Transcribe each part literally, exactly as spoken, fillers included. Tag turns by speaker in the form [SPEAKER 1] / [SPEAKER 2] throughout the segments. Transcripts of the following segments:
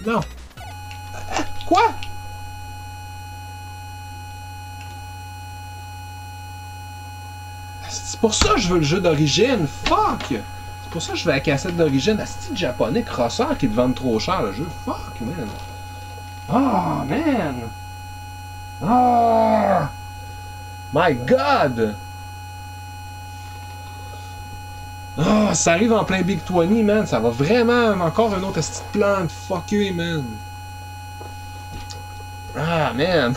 [SPEAKER 1] Non. Quoi? C'est pour ça que je veux le jeu d'origine. Fuck! C'est pour ça que je veux la cassette d'origine. À ce style japonais crosseur qui te vendent trop cher le jeu. Fuck, man. Oh, man. Oh! My God! Oh, ça arrive en plein Big vingt, man. Ça va vraiment encore un autre petit plan de fucker, man. Ah, man.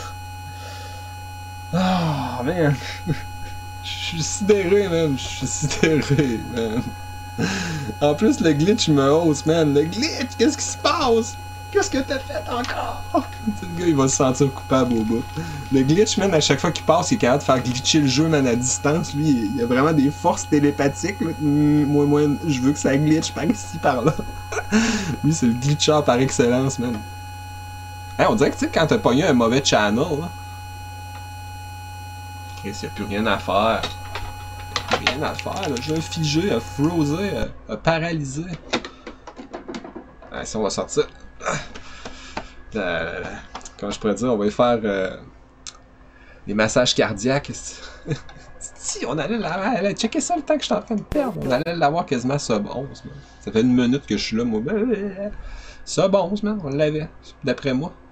[SPEAKER 1] Ah, man. Je suis sidéré, man. Je suis sidéré, man. En plus, le glitch me hausse, man. Le glitch, qu'est-ce qui se passe? Qu'est-ce que t'as fait encore? Le gars, il va se sentir coupable au bout. Le glitch, man, à chaque fois qu'il passe, il est capable de faire glitcher le jeu, man, à distance. Lui, il a vraiment des forces télépathiques. Là. Moi, moi, je veux que ça glitch par ici, par là. Lui, c'est le glitcher par excellence, man. Hey, on dirait que, tu sais, quand t'as pogné un mauvais channel, là, Chris, y'a plus rien à faire. Rien à faire, le jeu a figé, a frosé, a, a paralysé. Ah, si on va sortir. Euh, comment je pourrais dire, on va y faire euh, des massages cardiaques. Si, on allait la... checker ça le temps que je suis en train de perdre. On allait l'avoir quasiment sub onze, man. Ça fait une minute que je suis là, moi. Sub onze, man, on l'avait, d'après moi.